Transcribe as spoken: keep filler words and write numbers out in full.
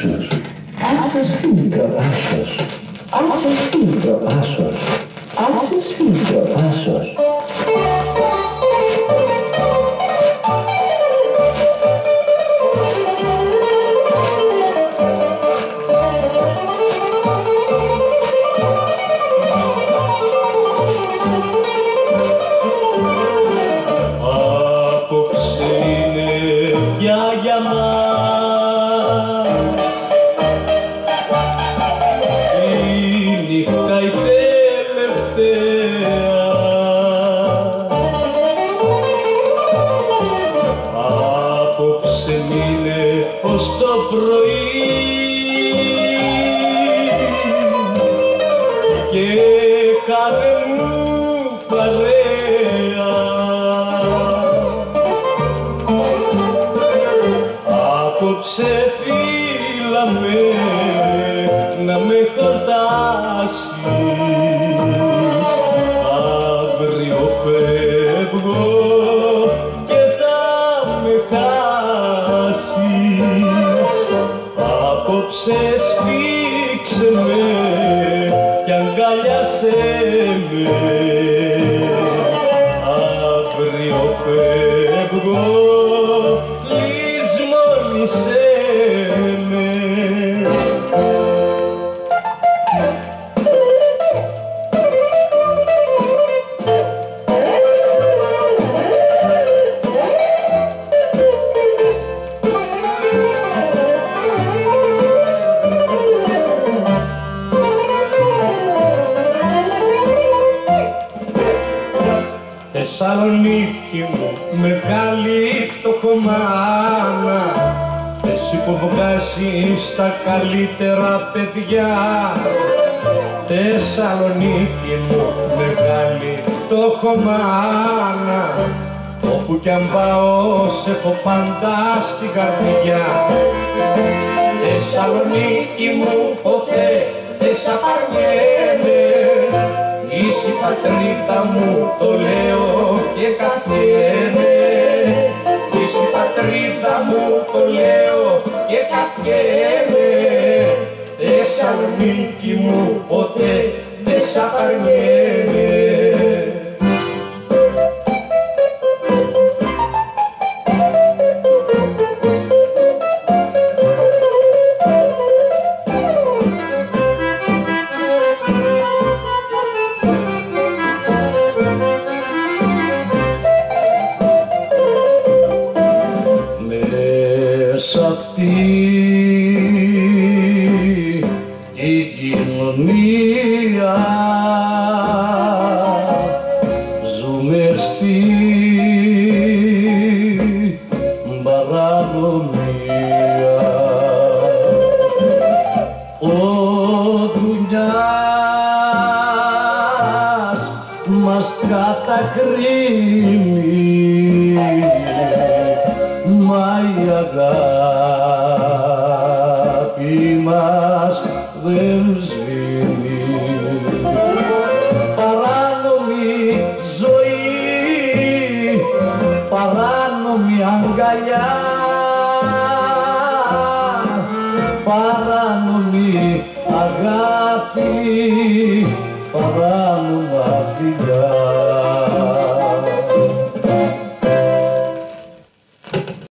άσος, άσος φίλτρο, άσος, άσος φίλτρο, άσος, άσος φίλτρο, άσος. Για μας η νύχτα η τελευταία, απόψε μείνε ως το πρωί και κάνε μου παρέα. Απόψε φίλα με να με χορτάσεις, αύριο φεύγω και θα με χάσεις. Απόψε σφίξε με κι αγκαλιάσέ με, αύριο φεύγω. Θεσσαλονίκη μου, μεγάλη φτωχομάνα, εσύ που βγάζεις τα καλύτερα παιδιά. Θεσσαλονίκη μου, μεγάλη φτωχομάνα, όπου κι αν πάω σε έχω πάντα στην καρδιά. Θεσσαλονίκη μου, ποτέ δεν σ' απαρνιέμαι, είσαι η πατρίδα μου, το λέω και καφιέμαι. Είσαι η πατρίδα μου, το λέω και καφιέμαι. Θεσσαλονίκη μου, ποτέ δεν σ' απαρνιέμαι. Σ' αυτή την κοινωνία ζούμε στην παρανομία. Ο δουλειάς μας κατακρίνει, μα η αγάπη μας δεν σβήνει. Παράνομη ζωή, παράνομη αγκαλιά, παράνομη αγάπη, παράνομα φιλιά.